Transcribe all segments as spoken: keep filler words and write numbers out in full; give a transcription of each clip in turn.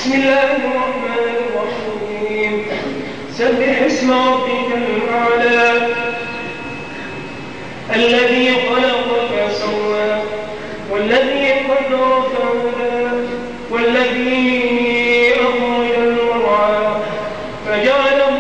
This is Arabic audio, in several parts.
بسم الله الرحمن الرحيم. سبح اسم ربك الأعلى الذي خلق فسوى والذي قدر فهدى والذي أخرج المرعى فجعله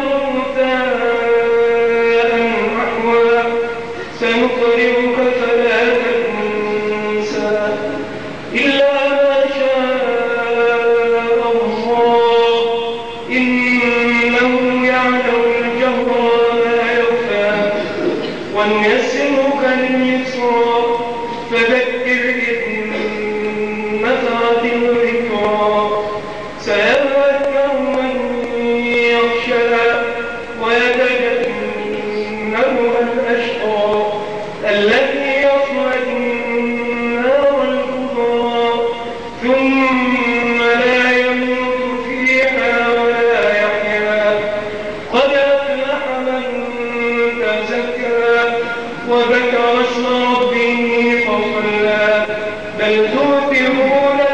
غثاء أحوى سنقرئك فلا تنسى إلا ما شاء الله إنه يعلم الجهر وما يخفى ونيسرك لليسرى فذكر إن نفعت الذكرى سيذكر من يخشى ويتجنبها الأشقى الذي يصلى النار الكبرى ثم لا يموت فيها ولا يحيا قد أفلح من تزكى وذكر اسم ربه فصلى بل تؤثرون